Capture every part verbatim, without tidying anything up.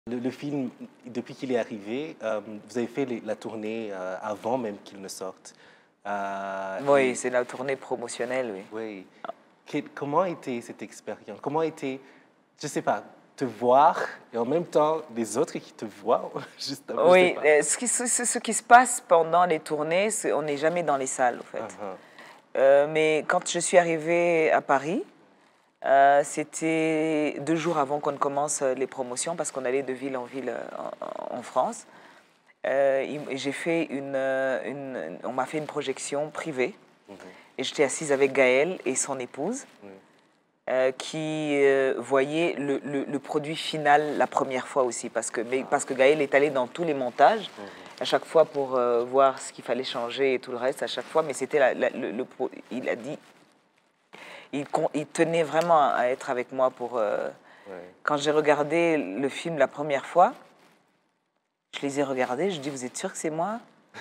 Le, le film, depuis qu'il est arrivé, euh, vous avez fait les, la tournée euh, avant même qu'il ne sorte. Euh, Oui, et- c'est la tournée promotionnelle, oui. Oui. Que- comment était cette expérience? Comment était, je ne sais pas, te voir et en même temps les autres qui te voient, juste, je sais Oui, pas. euh, ce qui, ce, ce qui se passe pendant les tournées, c'est- on n'est jamais dans les salles, en fait. Uh-huh. Euh, mais quand je suis arrivée à Paris, euh, c'était deux jours avant qu'on ne commence les promotions, parce qu'on allait de ville en ville euh, en, en France. Euh, il- j'ai fait une, euh, une- on m'a fait une projection privée, Mhm. et j'étais assise avec Gaël et son épouse, Oui. euh, qui euh, voyaient le, le- le produit final la première fois aussi, parce que, mais, parce que Gaël est allé dans tous les montages, Mhm. à chaque fois pour euh, voir ce qu'il fallait changer et tout le reste, à chaque fois, mais c'était la- la- le, le pro- il a dit, il, con- il tenait vraiment à être avec moi pour... euh, Ouais. quand j'ai regardé le film la première fois, je les ai regardés, je dis, vous êtes sûr que c'est moi?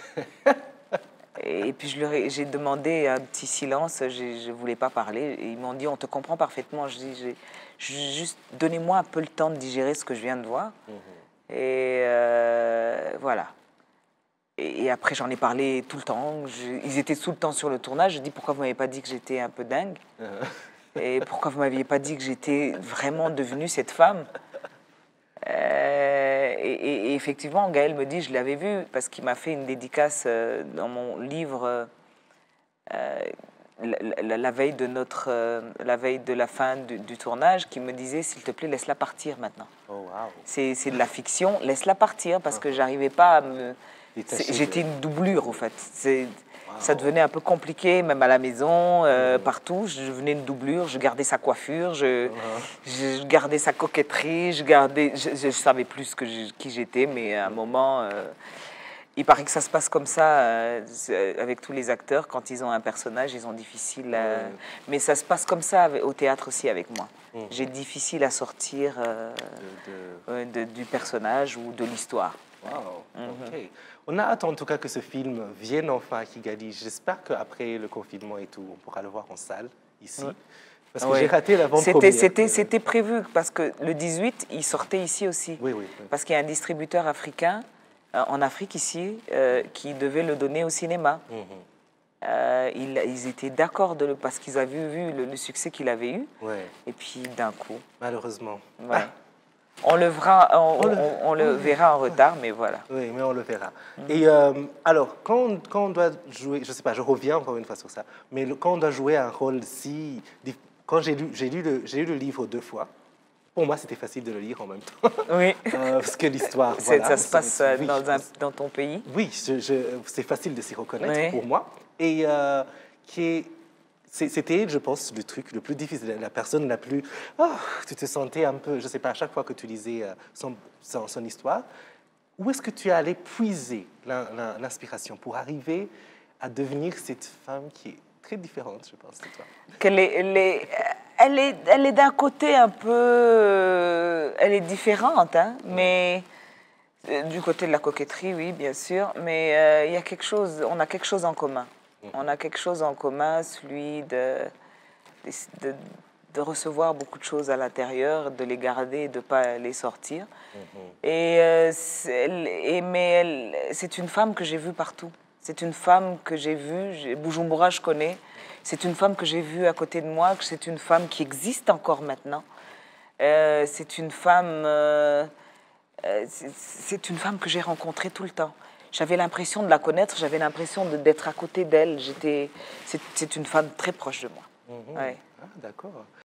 Et puis je leur ai- j'ai demandé un petit silence, je ne voulais pas parler. Et ils m'ont dit, on te comprend parfaitement. Je dis, j'ai- j'ai- juste donnez-moi un peu le temps de digérer ce que je viens de voir. Mhm. Et euh, voilà. Et, et après, j'en ai parlé tout le temps. Je- ils étaient tout le temps sur le tournage. Je dis, pourquoi vous ne m'avez pas dit que j'étais un peu dingue? Uh-huh. Et pourquoi vous ne m'aviez pas dit que j'étais vraiment devenue cette femme? Euh, et, et- et effectivement, Gaël me dit, je l'avais vu, parce qu'il m'a fait une dédicace euh, dans mon livre euh, la, la- la veille de notre, euh, la veille de la fin du, du tournage, qui me disait, s'il te plaît, laisse-la partir maintenant. Oh, wow. C'est c'est de la fiction, laisse-la partir, parce que j'arrivais pas à me... Détaché c'est- de- J'étais une doublure, au fait. C'est- Wow. Ça devenait un peu compliqué, même à la maison, euh, partout. Je devenais une doublure, je gardais sa coiffure, je, je, je gardais sa coquetterie, je gardais... Je, je savais plus ce que je- qui j'étais, mais à un moment... euh, il paraît que ça se passe comme ça euh, c'est- avec tous les acteurs. Quand ils ont un personnage, ils ont difficile à... Ouais. Mais ça se passe comme ça avec- au théâtre aussi avec moi. Mhm. J'ai difficile à sortir euh, De- de- euh, de- du personnage ou de l'histoire. Wow, Mhm. ok. On a hâte en tout cas que ce film vienne enfin à Kigali. J'espère qu'après le confinement et tout, on pourra le voir en salle ici. Ouais. Parce que Oui. j'ai raté C'était, l'avant-première. c'était, c'était prévu parce que le dix-huit, il sortait ici aussi. Oui, oui. oui. Parce qu'il y a un distributeur africain euh, en Afrique ici euh, qui devait le donner au cinéma. Mhm. Euh, ils, ils étaient d'accord de le, parce qu'ils avaient vu le, le succès qu'il avait eu. Ouais, Et puis d'un coup, malheureusement. ouais. on le verra, on, On le- on- on le verra en retard, mais voilà. Oui, mais on le verra. Et euh, alors, quand on, quand on doit jouer, je sais pas, je reviens encore une fois sur ça, mais le- quand on doit jouer un rôle si... dif- Quand j'ai lu, j'ai lu, le, j'ai lu le livre deux fois, pour moi, c'était facile de le lire en même temps. Oui. Euh, parce que l'histoire, C'est- voilà. ça se passe euh, oui, dans, un- dans ton pays. Oui, je- je- c'est facile de s'y reconnaître Oui. pour moi. Et euh, qui est- c'est- c'était, je pense, le truc le plus difficile. La personne la plus... Oh, tu te sentais un peu, je ne sais pas, à chaque fois que tu lisais euh, son, son, son histoire, où est-ce que tu es allé puiser l'in- l'in- l'inspiration pour arriver à devenir cette femme qui est très différente, je pense, de toi? Qu'elle est, elle est, elle est, elle est d'un côté un peu, euh, elle est différente, hein, mais euh, du côté de la coquetterie, oui, bien sûr. Mais euh, il y a quelque chose, on a quelque chose en commun. On a quelque chose en commun, celui de, de, de recevoir beaucoup de choses à l'intérieur, de les garder et de ne pas les sortir. Et, euh, c'est- elle- et- mais elle- c'est une femme que j'ai vue partout. C'est une femme que j'ai vue, j'ai- Bujumbura, je connais. C'est une femme que j'ai vue à côté de moi, que c'est une femme qui existe encore maintenant. Euh, c'est une femme, euh, euh, c'est- c'est une femme que j'ai rencontrée tout le temps. J'avais l'impression de la connaître, j'avais l'impression de- d'être à côté d'elle. J'étais, c'est c'est une femme très proche de moi. Mhm. Ouais. Ah, d'accord.